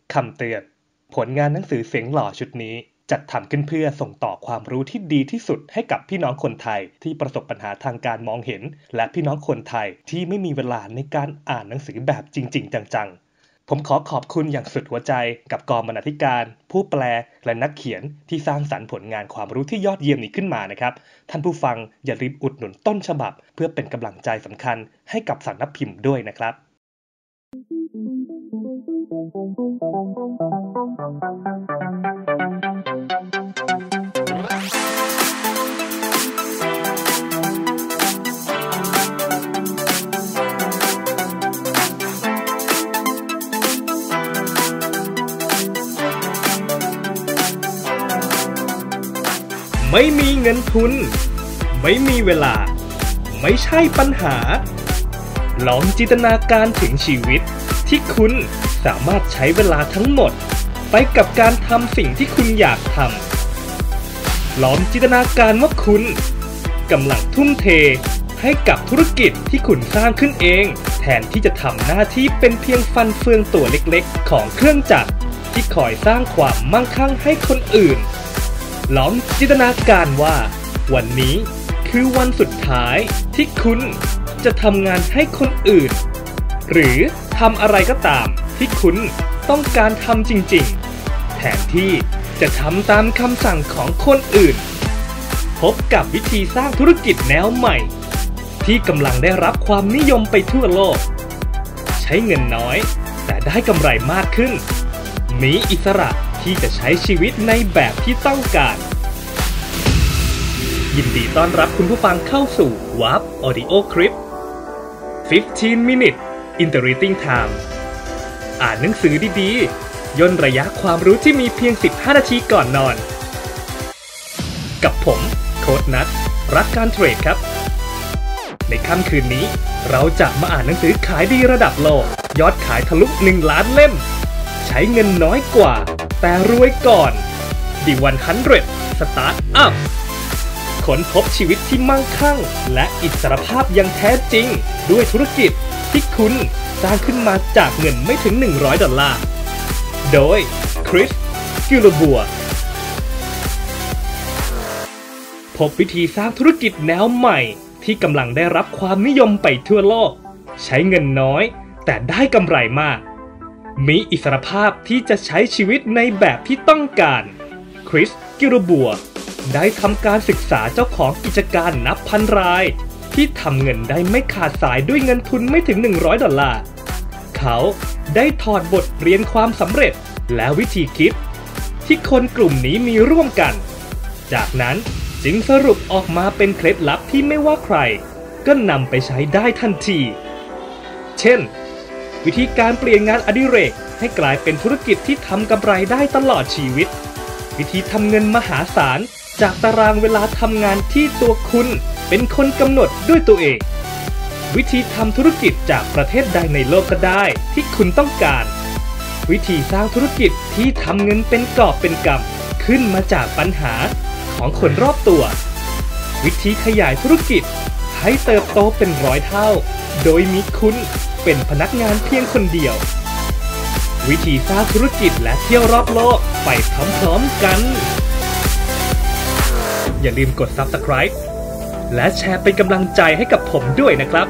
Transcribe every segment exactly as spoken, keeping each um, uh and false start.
คำเตือนผลงานหนังสือเสียงหล่อชุดนี้จัดทำขึ้นเพื่อส่งต่อความรู้ที่ดีที่สุดให้กับพี่น้องคนไทยที่ประสบปัญหาทางการมองเห็นและพี่น้องคนไทยที่ไม่มีเวลาในการอ่านหนังสือแบบจริงๆจังๆผมขอขอบคุณอย่างสุดหัวใจกับกองบรรณาธิการผู้แปลและนักเขียนที่สร้างสรรค์ผลงานความรู้ที่ยอดเยี่ยมนี้ขึ้นมานะครับท่านผู้ฟังอย่าลืมอุดหนุนต้นฉบับเพื่อเป็นกำลังใจสำคัญให้กับสำนักพิมพ์ด้วยนะครับไม่มีเงินทุนไม่มีเวลาไม่ใช่ปัญหาลองจินตนาการถึงชีวิตที่คุณสามารถใช้เวลาทั้งหมดไปกับการทำสิ่งที่คุณอยากทำลองจินตนาการว่าคุณกำลังทุ่มเทให้กับธุรกิจที่คุณสร้างขึ้นเองแทนที่จะทำหน้าที่เป็นเพียงฟันเฟืองตัวเล็กๆของเครื่องจักรที่คอยสร้างความมั่งคั่งให้คนอื่นลองจินตนาการว่าวันนี้คือวันสุดท้ายที่คุณจะทำงานให้คนอื่นหรือทำอะไรก็ตามที่คุณต้องการทำจริงๆแทนที่จะทำตามคำสั่งของคนอื่นพบกับวิธีสร้างธุรกิจแนวใหม่ที่กำลังได้รับความนิยมไปทั่วโลกใช้เงินน้อยแต่ได้กำไรมากขึ้นมีอิสระที่จะใช้ชีวิตในแบบที่ต้องการยินดีต้อนรับคุณผู้ฟังเข้าสู่ วาร์ป Audio Clip 15 minute Interesting Time อ่านหนังสือดีๆย่นระยะความรู้ที่มีเพียงสิบห้านาทีก่อนนอนกับผมโค้ชนัทรักการเทรดครับในค่ำคืนนี้เราจะมาอ่านหนังสือขายดีระดับโลกยอดขายทะลุหนึ่งล้านเล่มใช้เงินน้อยกว่าแต่รวยก่อน The หนึ่งร้อย Startup ค้นพบชีวิตที่มั่งคั่งและอิสรภาพอย่างแท้จริงด้วยธุรกิจที่คุณสร้างขึ้นมาจากเงินไม่ถึงหนึ่งร้อยดอลลาร์โดยคริส กิลบัวพบวิธีสร้างธุรกิจแนวใหม่ที่กำลังได้รับความนิยมไปทั่วโลกใช้เงินน้อยแต่ได้กำไรมากมีอิสรภาพที่จะใช้ชีวิตในแบบที่ต้องการคริส กิลบัวได้ทำการศึกษาเจ้าของกิจการนับพันรายที่ทำเงินได้ไม่ขาดสายด้วยเงินทุนไม่ถึงหนึ่งร้อยดอลลาร์เขาได้ถอดบทเรียนความสำเร็จและวิธีคิดที่คนกลุ่มนี้มีร่วมกันจากนั้นจึงสรุปออกมาเป็นเคล็ดลับที่ไม่ว่าใครก็นำไปใช้ได้ทันทีเช่นวิธีการเปลี่ยนงานอดิเรกให้กลายเป็นธุรกิจที่ทำกำไรได้ตลอดชีวิตวิธีทำเงินมหาศาลจากตารางเวลาทำงานที่ตัวคุณเป็นคนกำหนดด้วยตัวเองวิธีทำธุรกิจจากประเทศใดในโลกก็ได้ที่คุณต้องการวิธีสร้างธุรกิจที่ทำเงินเป็นกอบเป็นกำขึ้นมาจากปัญหาของคนรอบตัววิธีขยายธุรกิจให้เติบโตเป็นร้อยเท่าโดยมีคุณเป็นพนักงานเพียงคนเดียววิธีสร้างธุรกิจและเที่ยวรอบโลกไปพร้อมๆกันอย่าลืมกด ซับสไครบ์ และแชร์เป็นกำลังใจให้กับผมด้วยนะครับ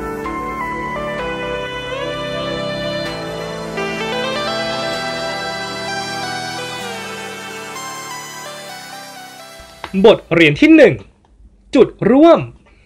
บทเรียนที่หนึ่งจุดร่วม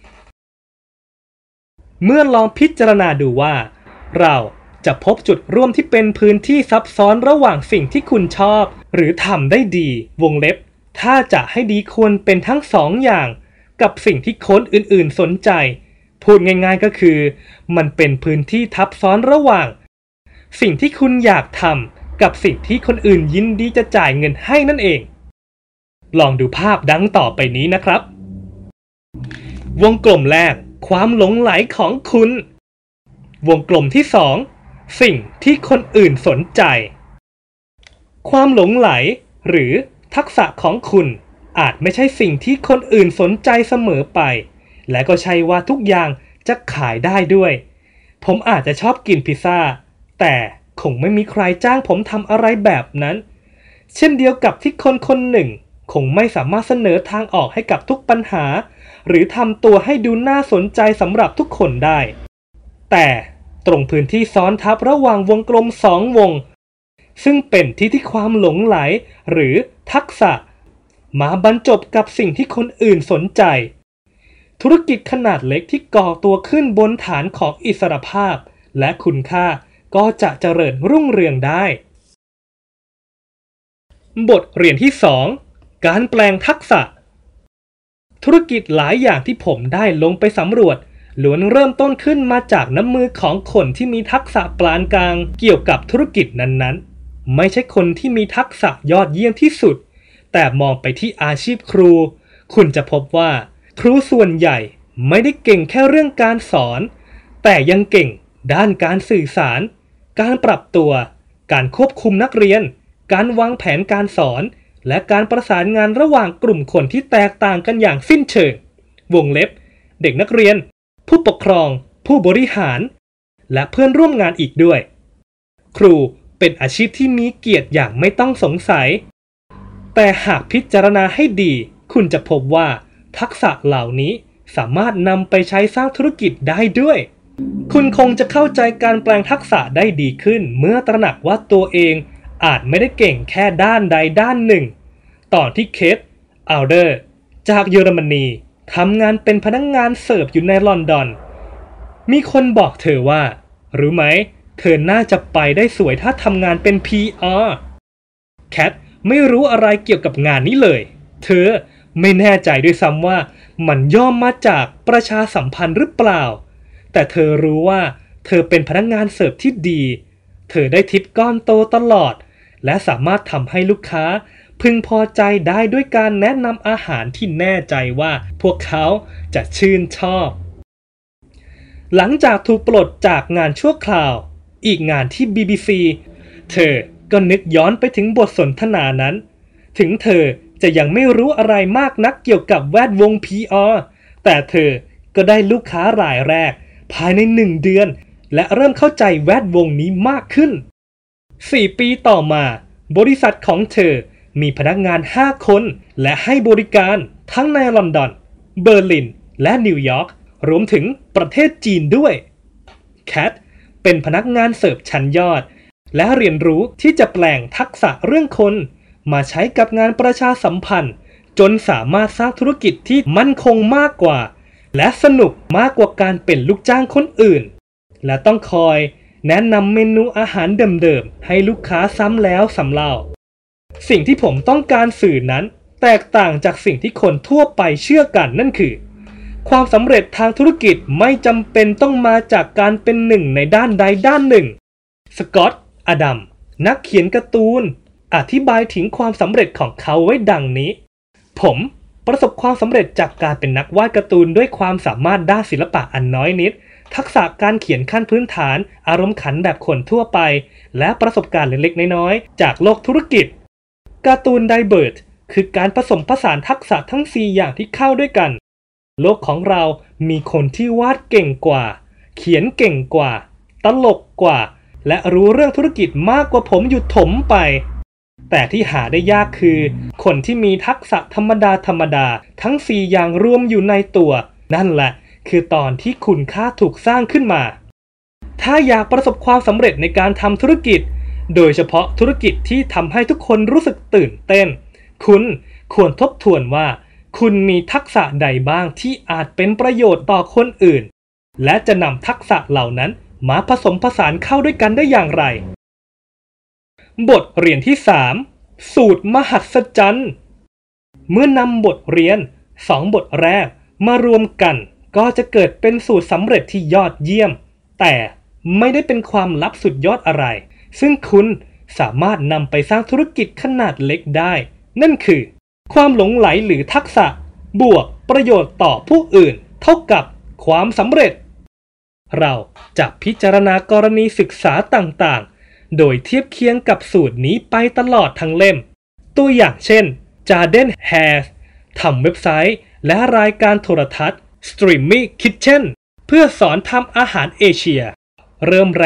เมื่อลองพิจารณาดูว่าเราจะพบจุดร่วมที่เป็นพื้นที่ซับซ้อนระหว่างสิ่งที่คุณชอบหรือทำได้ดีวงเล็บถ้าจะให้ดีควรเป็นทั้งสองอย่างกับสิ่งที่คนอื่นๆสนใจพูดง่ายๆก็คือมันเป็นพื้นที่ทับซ้อนระหว่างสิ่งที่คุณอยากทำกับสิ่งที่คนอื่นยินดีจะจ่ายเงินให้นั่นเองลองดูภาพดังต่อไปนี้นะครับวงกลมแรกความหลงไหลของคุณวงกลมที่สองสิ่งที่คนอื่นสนใจความหลงไหลหรือทักษะของคุณอาจไม่ใช่สิ่งที่คนอื่นสนใจเสมอไปและก็ใช่ว่าทุกอย่างจะขายได้ด้วยผมอาจจะชอบกินพิซซ่าแต่คงไม่มีใครจ้างผมทำอะไรแบบนั้นเช่นเดียวกับที่คนคนหนึ่งคงไม่สามารถเสนอทางออกให้กับทุกปัญหาหรือทำตัวให้ดูน่าสนใจสำหรับทุกคนได้แต่ตรงพื้นที่ซ้อนทับระหว่างวงกลมสองวงซึ่งเป็นที่ที่ความหลงไหลหรือทักษะมาบรรจบกับสิ่งที่คนอื่นสนใจธุรกิจขนาดเล็กที่ก่อตัวขึ้นบนฐานของอิสรภาพและคุณค่าก็จะเจริญรุ่งเรืองได้บทเรียนที่สองการแปลงทักษะธุรกิจหลายอย่างที่ผมได้ลงไปสำรวจล้วนเริ่มต้นขึ้นมาจากน้ำมือของคนที่มีทักษะปานกลางเกี่ยวกับธุรกิจนั้นๆไม่ใช่คนที่มีทักษะยอดเยี่ยมที่สุดแต่มองไปที่อาชีพครูคุณจะพบว่าครูส่วนใหญ่ไม่ได้เก่งแค่เรื่องการสอนแต่ยังเก่งด้านการสื่อสารการปรับตัวการควบคุมนักเรียนการวางแผนการสอนและการประสานงานระหว่างกลุ่มคนที่แตกต่างกันอย่างสิ้นเชิงวงเล็บเด็กนักเรียนผู้ปกครองผู้บริหารและเพื่อนร่วมงานอีกด้วยครูเป็นอาชีพที่มีเกียรติอย่างไม่ต้องสงสัยแต่หากพิจารณาให้ดีคุณจะพบว่าทักษะเหล่านี้สามารถนำไปใช้สร้างธุรกิจได้ด้วยคุณคงจะเข้าใจการแปลงทักษะได้ดีขึ้นเมื่อตระหนักว่าตัวเองอาจไม่ได้เก่งแค่ด้านใดด้านหนึ่งตอนที่เคท อัลเดอร์จากเยอรมนีทำงานเป็นพนักงานเสิร์ฟอยู่ในลอนดอนมีคนบอกเธอว่ารู้ไหมเธอน่าจะไปได้สวยถ้าทำงานเป็น พี อาร์ แคทไม่รู้อะไรเกี่ยวกับงานนี้เลยเธอไม่แน่ใจด้วยซ้ำว่ามันย่อมาจากประชาสัมพันธ์หรือเปล่าแต่เธอรู้ว่าเธอเป็นพนักงานเสิร์ฟที่ดีเธอได้ทิปก้อนโตตลอดและสามารถทำให้ลูกค้าพึงพอใจได้ด้วยการแนะนำอาหารที่แน่ใจว่าพวกเขาจะชื่นชอบหลังจากถูกปลดจากงานชั่วคราวอีกงานที่ บี บี ซี เธอก็นึกย้อนไปถึงบทสนทนานั้นถึงเธอจะยังไม่รู้อะไรมากนักเกี่ยวกับแวดวง พี อาร์ แต่เธอก็ได้ลูกค้ารายแรกภายในหนึ่งเดือนและเริ่มเข้าใจแวดวงนี้มากขึ้นสี่ปีต่อมาบริษัทของเธอมีพนักงานห้าคนและให้บริการทั้งในลอนดอนเบอร์ลินและนิวยอร์กรวมถึงประเทศจีนด้วยแคทเป็นพนักงานเสิร์ฟชั้นยอดและเรียนรู้ที่จะแปลงทักษะเรื่องคนมาใช้กับงานประชาสัมพันธ์จนสามารถสร้างธุรกิจที่มั่นคงมากกว่าและสนุกมากกว่าการเป็นลูกจ้างคนอื่นและต้องคอยแนะนำเมนูอาหารเดิมๆให้ลูกค้าซ้ำแล้วซ้ำเล่าสิ่งที่ผมต้องการสื่อนั้นแตกต่างจากสิ่งที่คนทั่วไปเชื่อกันนั่นคือความสำเร็จทางธุรกิจไม่จำเป็นต้องมาจากการเป็นหนึ่งในด้านใดด้านหนึ่งสกอตต์ อดัมนักเขียนการ์ตูนอธิบายถึงความสำเร็จของเขาไว้ดังนี้ผมประสบความสำเร็จจากการเป็นนักวาดการ์ตูนด้วยความสามารถด้านศิลปะอันน้อยนิดทักษะการเขียนขั้นพื้นฐานอารมณ์ขันแบบคนทั่วไปและประสบการณ์เล็กๆน้อยๆจากโลกธุรกิจการ์ตูนไดเบิร์ดคือการผสมผสานทักษะทั้งสี่อย่างที่เข้าด้วยกันโลกของเรามีคนที่วาดเก่งกว่าเขียนเก่งกว่าตลกกว่าและรู้เรื่องธุรกิจมากกว่าผมอยู่ถมไปแต่ที่หาได้ยากคือคนที่มีทักษะธรรมดาธรรมดาทั้งสี่อย่างรวมอยู่ในตัวนั่นแหละคือตอนที่คุณค่าถูกสร้างขึ้นมาถ้าอยากประสบความสำเร็จในการทำธุรกิจโดยเฉพาะธุรกิจที่ทำให้ทุกคนรู้สึกตื่นเต้นคุณควรทบทวนว่าคุณมีทักษะใดบ้างที่อาจเป็นประโยชน์ต่อคนอื่นและจะนำทักษะเหล่านั้นมาผสมผสานเข้าด้วยกันได้อย่างไรบทเรียนที่สามสูตรมหัศจรรย์เมื่อนำบทเรียนสองบทแรกมารวมกันก็จะเกิดเป็นสูตรสำเร็จที่ยอดเยี่ยมแต่ไม่ได้เป็นความลับสุดยอดอะไรซึ่งคุณสามารถนำไปสร้างธุรกิจขนาดเล็กได้นั่นคือความหลงไหลหรือทักษะบวกประโยชน์ต่อผู้อื่นเท่ากับความสำเร็จเราจะพิจารณากรณีศึกษาต่างๆโดยเทียบเคียงกับสูตรนี้ไปตลอดทั้งเล่มตัวอย่างเช่น Jarden Hair ทำเว็บไซต์และรายการโทรทัศน์ Streamy Kitchen เพื่อสอนทำอาหารเอเชียเริ่มแรก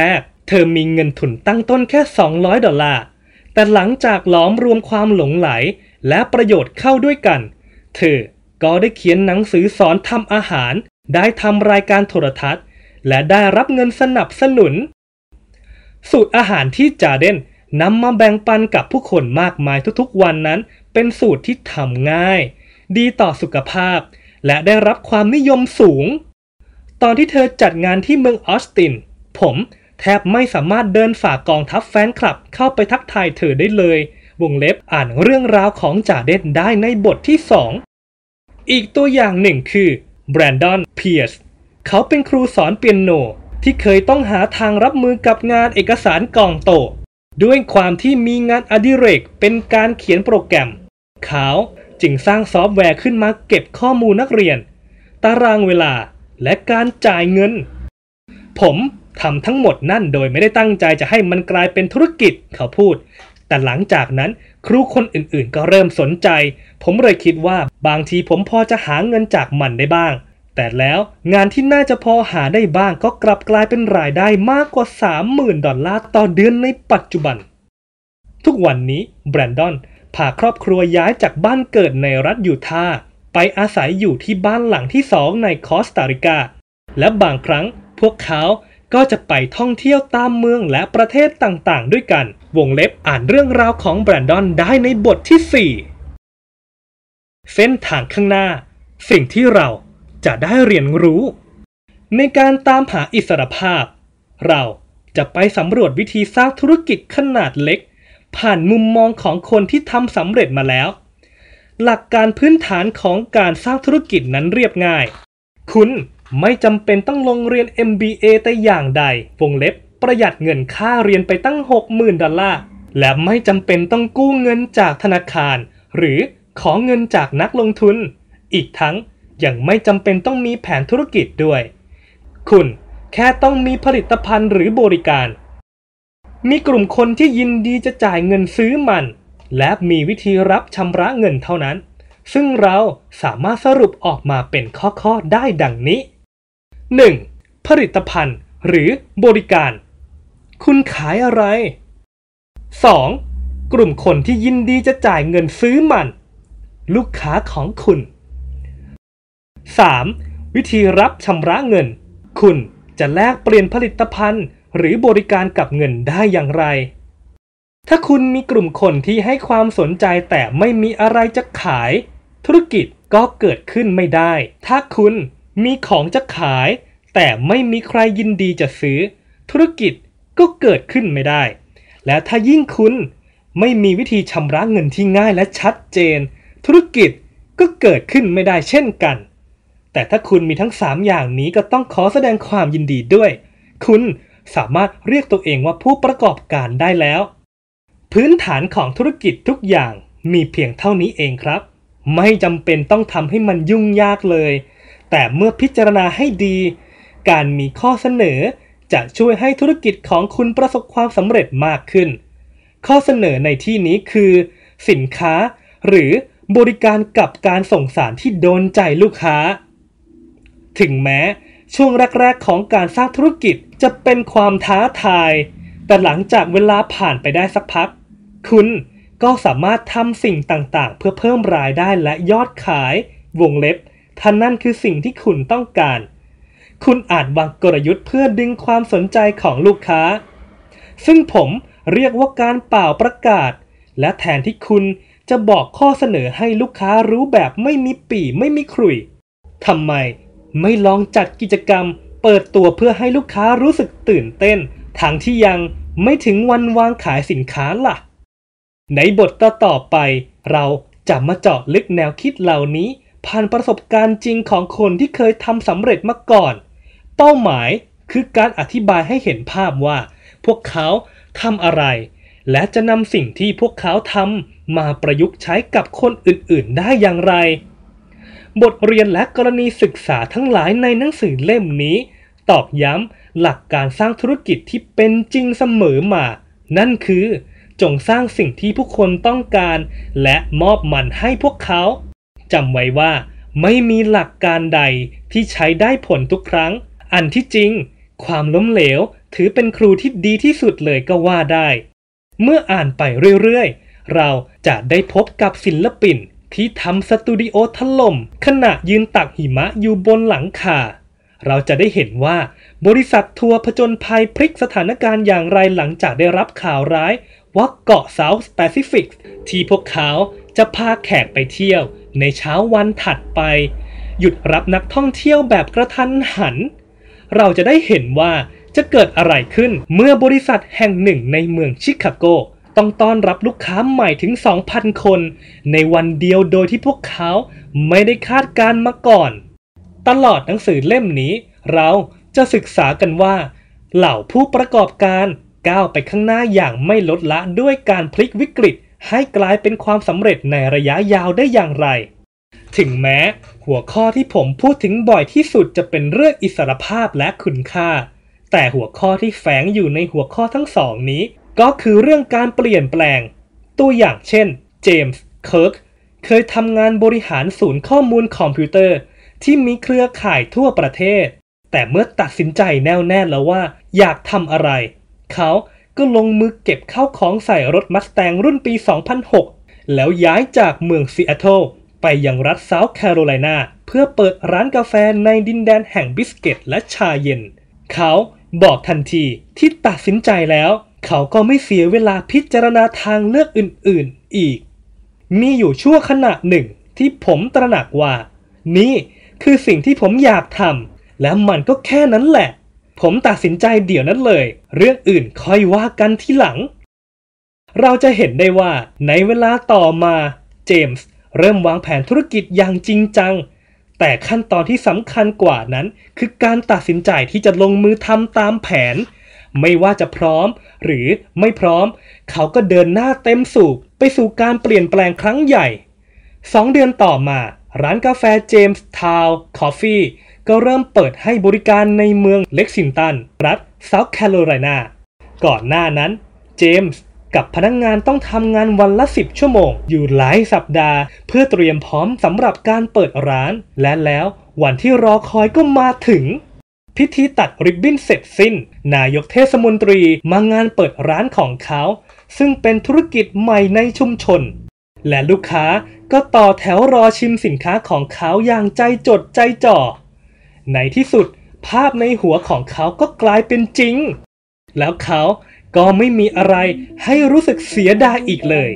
เธอมีเงินทุนตั้งต้นแค่สองร้อยดอลลาร์แต่หลังจากหลอมรวมความหลงไหลและประโยชน์เข้าด้วยกันเธอก็ได้เขียนหนังสือสอนทำอาหารได้ทำรายการโทรทัศน์และได้รับเงินสนับสนุนสูตรอาหารที่จาเดนนำมาแบ่งปันกับผู้คนมากมายทุกๆวันนั้นเป็นสูตรที่ทำง่ายดีต่อสุขภาพและได้รับความนิยมสูงตอนที่เธอจัดงานที่เมืองออสตินผมแทบไม่สามารถเดินฝ่ากองทัพแฟนคลับเข้าไปทักทายเธอได้เลยวงเล็บอ่านเรื่องราวของจาเดนได้ในบทที่สองอีกตัวอย่างหนึ่งคือแบรนดอนเพียร์สเขาเป็นครูสอนเปียโนที่เคยต้องหาทางรับมือกับงานเอกสารกองโตด้วยความที่มีงานอดิเรกเป็นการเขียนโปรแกรมเขาจึงสร้างซอฟต์แวร์ขึ้นมาเก็บข้อมูลนักเรียนตารางเวลาและการจ่ายเงินผมทำทั้งหมดนั่นโดยไม่ได้ตั้งใจจะให้มันกลายเป็นธุรกิจเขาพูดแต่หลังจากนั้นครูคนอื่นๆก็เริ่มสนใจผมเลยคิดว่าบางทีผมพอจะหาเงินจากมันได้บ้างแต่แล้วงานที่น่าจะพอหาได้บ้างก็กลับกลายเป็นรายได้มากกว่า สามหมื่น ดอลลาร์ต่อเดือนในปัจจุบันทุกวันนี้แบรนดอนพาครอบครัวย้ายจากบ้านเกิดในรัฐยูทาห์ไปอาศัยอยู่ที่บ้านหลังที่สองในคอสตาริกาและบางครั้งพวกเขาก็จะไปท่องเที่ยวตามเมืองและประเทศต่างๆด้วยกันวงเล็บอ่านเรื่องราวของแบรนดอนได้ในบทที่สี่เส้นทางข้างหน้าสิ่งที่เราจะได้เรียนรู้ในการตามหาอิสรภาพเราจะไปสำรวจวิธีสร้างธุรกิจขนาดเล็กผ่านมุมมองของคนที่ทำสำเร็จมาแล้วหลักการพื้นฐานของการสร้างธุรกิจนั้นเรียบง่ายคุณไม่จำเป็นต้องลงเรียน เอ็ม บี เอ แต่อย่างใดวงเล็บประหยัดเงินค่าเรียนไปตั้ง หกหมื่น ดอลลาร์และไม่จำเป็นต้องกู้เงินจากธนาคารหรือขอเงินจากนักลงทุนอีกทั้งยังไม่จำเป็นต้องมีแผนธุรกิจด้วยคุณแค่ต้องมีผลิตภัณฑ์หรือบริการมีกลุ่มคนที่ยินดีจะจ่ายเงินซื้อมันและมีวิธีรับชำระเงินเท่านั้นซึ่งเราสามารถสรุปออกมาเป็นข้อๆได้ดังนี้ หนึ่ง. ผลิตภัณฑ์หรือบริการคุณขายอะไร สอง. กลุ่มคนที่ยินดีจะจ่ายเงินซื้อมันลูกค้าของคุณ สาม. วิธีรับชำระเงินคุณจะแลกเปลี่ยนผลิตภัณฑ์หรือบริการกับเงินได้อย่างไรถ้าคุณมีกลุ่มคนที่ให้ความสนใจแต่ไม่มีอะไรจะขายธุรกิจก็เกิดขึ้นไม่ได้ถ้าคุณมีของจะขายแต่ไม่มีใครยินดีจะซื้อธุรกิจก็เกิดขึ้นไม่ได้และถ้ายิ่งคุณไม่มีวิธีชำระเงินที่ง่ายและชัดเจนธุรกิจก็เกิดขึ้นไม่ได้เช่นกันแต่ถ้าคุณมีทั้งสามอย่างนี้ก็ต้องขอแสดงความยินดีด้วยคุณสามารถเรียกตัวเองว่าผู้ประกอบการได้แล้วพื้นฐานของธุรกิจทุกอย่างมีเพียงเท่านี้เองครับไม่จำเป็นต้องทำให้มันยุ่งยากเลยแต่เมื่อพิจารณาให้ดีการมีข้อเสนอจะช่วยให้ธุรกิจของคุณประสบความสำเร็จมากขึ้นข้อเสนอในที่นี้คือสินค้าหรือบริการกับการส่งสารที่โดนใจลูกค้าถึงแม้ช่วงแรกๆของการสร้างธุรกิจจะเป็นความท้าทายแต่หลังจากเวลาผ่านไปได้สักพักคุณก็สามารถทำสิ่งต่างๆเพื่อเพิ่มรายได้และยอดขายวงเล็บถ้านั่นคือสิ่งที่คุณต้องการคุณอาจวางกลยุทธ์เพื่อดึงความสนใจของลูกค้าซึ่งผมเรียกว่าการเป่าประกาศและแทนที่คุณจะบอกข้อเสนอให้ลูกค้ารู้แบบไม่มีปี่ไม่มีขลุ่ยทำไมไม่ลองจัดกิจกรรมเปิดตัวเพื่อให้ลูกค้ารู้สึกตื่นเต้นทั้งที่ยังไม่ถึงวันวางขายสินค้าล่ะในบทต่อๆไปเราจะมาเจาะลึกแนวคิดเหล่านี้ผ่านประสบการณ์จริงของคนที่เคยทำสำเร็จมาก่อนเป้าหมายคือการอธิบายให้เห็นภาพว่าพวกเขาทำอะไรและจะนำสิ่งที่พวกเขาทำมาประยุกต์ใช้กับคนอื่นๆได้อย่างไรบทเรียนและกรณีศึกษาทั้งหลายในหนังสือเล่มนี้ตอกย้ำหลักการสร้างธุรกิจที่เป็นจริงเสมอมานั่นคือจงสร้างสิ่งที่ผู้คนต้องการและมอบมันให้พวกเขาจำไว้ว่าไม่มีหลักการใดที่ใช้ได้ผลทุกครั้งอันที่จริงความล้มเหลวถือเป็นครูที่ดีที่สุดเลยก็ว่าได้เมื่ออ่านไปเรื่อยๆเราจะได้พบกับศิลปินที่ทำสตูดิโอถล่มขณะยืนตักหิมะอยู่บนหลังคาเราจะได้เห็นว่าบริษัททัวร์ผจญภัยพลิกสถานการณ์อย่างไรหลังจากได้รับข่าวร้ายว่าเกาะเซาท์แปซิฟิกที่พวกเขาจะพาแขกไปเที่ยวในเช้าวันถัดไปหยุดรับนักท่องเที่ยวแบบกระทันหันเราจะได้เห็นว่าจะเกิดอะไรขึ้นเมื่อบริษัทแห่งหนึ่งในเมืองชิคาโกต้องต้อนรับลูกค้าใหม่ถึง สองพัน คนในวันเดียวโดยที่พวกเขาไม่ได้คาดการณ์มาก่อนตลอดหนังสือเล่มนี้เราจะศึกษากันว่าเหล่าผู้ประกอบการก้าวไปข้างหน้าอย่างไม่ลดละด้วยการพลิกวิกฤตให้กลายเป็นความสำเร็จในระยะยาวได้อย่างไรถึงแม้หัวข้อที่ผมพูดถึงบ่อยที่สุดจะเป็นเรื่องอิสรภาพและคุณค่าแต่หัวข้อที่แฝงอยู่ในหัวข้อทั้งสองนี้ก็คือเรื่องการเปลี่ยนแปลงตัวอย่างเช่นเจมส์เคิร์กเคยทำงานบริหารศูนย์ข้อมูลคอมพิวเตอร์ที่มีเครือข่ายทั่วประเทศแต่เมื่อตัดสินใจแน่วแน่แล้วว่าอยากทำอะไรเขาก็ลงมือเก็บข้าวของใส่รถมัสแตงรุ่นปี สองพันหก แล้วย้ายจากเมืองซีแอตเทิลไปยังรัฐเซาท์แคโรไลนาเพื่อเปิดร้านกาแฟในดินแดนแห่งบิสกิตและชาเย็นเขาบอกทันทีที่ตัดสินใจแล้วเขาก็ไม่เสียเวลาพิจารณาทางเลือกอื่นๆอีกมีอยู่ชั่วขณะหนึ่งที่ผมตระหนักว่านี่คือสิ่งที่ผมอยากทำและมันก็แค่นั้นแหละผมตัดสินใจเดี๋ยวนั้นเลยเรื่องอื่นค่อยว่ากันทีหลังเราจะเห็นได้ว่าในเวลาต่อมาเจมส์เริ่มวางแผนธุรกิจอย่างจริงจังแต่ขั้นตอนที่สำคัญกว่านั้นคือการตัดสินใจที่จะลงมือทำตามแผนไม่ว่าจะพร้อมหรือไม่พร้อมเขาก็เดินหน้าเต็มสูบไปสู่การเปลี่ยนแปลงครั้งใหญ่สองเดือนต่อมาร้านกาแฟเจมส์ทาวน์คอฟฟี่ก็เริ่มเปิดให้บริการในเมืองเล็กซิงตันรัฐเซาท์แคโรไลนาก่อนหน้านั้นเจมส์กับพนักงานต้องทำงานวันละสิบชั่วโมงอยู่หลายสัปดาห์เพื่อเตรียมพร้อมสำหรับการเปิดร้านและแล้ววันที่รอคอยก็มาถึงพิธีตัดริบบิ้นเสร็จสิ้นนายกเทศมนตรีมางานเปิดร้านของเขาซึ่งเป็นธุรกิจใหม่ในชุมชนและลูกค้าก็ต่อแถวรอชิมสินค้าของเขาอย่างใจจดใจจ่อในที่สุดภาพในหัวของเขาก็กลายเป็นจริงแล้วเขาก็ไม่มีอะไรให้รู้สึกเสียดายอีกเลย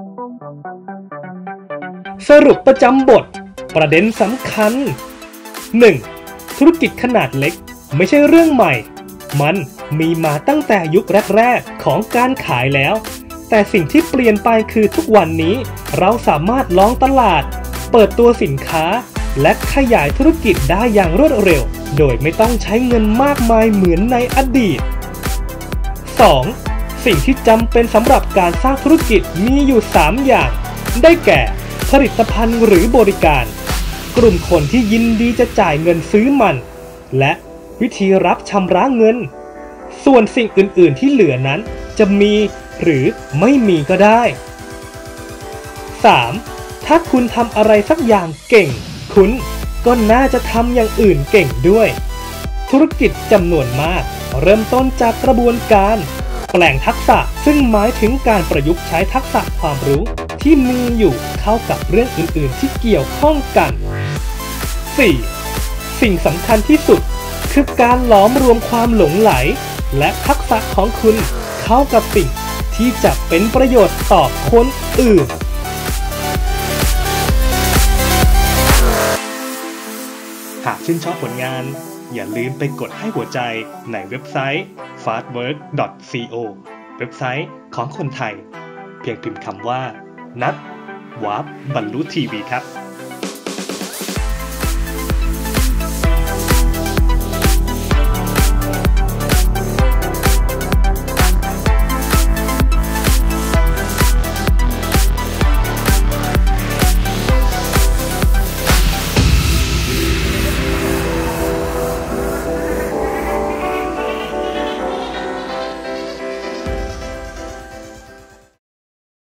สรุปประจำบทประเด็นสำคัญ หนึ่ง. ธุรกิจขนาดเล็กไม่ใช่เรื่องใหม่มันมีมาตั้งแต่ยุคแรกๆของการขายแล้วแต่สิ่งที่เปลี่ยนไปคือทุกวันนี้เราสามารถลองตลาดเปิดตัวสินค้าและขยายธุรกิจได้อย่างรวดเร็วโดยไม่ต้องใช้เงินมากมายเหมือนในอดีต สอง. สิ่งที่จำเป็นสำหรับการสร้างธุรกิจมีอยู่สามอย่างได้แก่ผลิตภัณฑ์หรือบริการกลุ่มคนที่ยินดีจะจ่ายเงินซื้อมันและวิธีรับชำระเงินส่วนสิ่งอื่นๆที่เหลือนั้นจะมีหรือไม่มีก็ได้ สาม. ถ้าคุณทำอะไรสักอย่างเก่งคุณก็น่าจะทำอย่างอื่นเก่งด้วยธุรกิจจำนวนมากเริ่มต้นจากกระบวนการแปลงทักษะซึ่งหมายถึงการประยุกต์ใช้ทักษะความรู้ที่มีอยู่เข้ากับเรื่องอื่นๆที่เกี่ยวข้องกัน สี่. สิ่งสำคัญที่สุดคือการหลอมรวมความหลงไหลและทักษะของคุณเข้ากับสิ่งที่จะเป็นประโยชน์ต่อคนอื่นหากชื่นชอบผลงานอย่าลืมไปกดให้หัวใจในเว็บไซต์ ฟาสต์เวิร์ก ดอท ซี โอ เว็บไซต์ของคนไทยเพียงพิมพ์คำว่านัดวาร์ปบรรลุทีวีครับ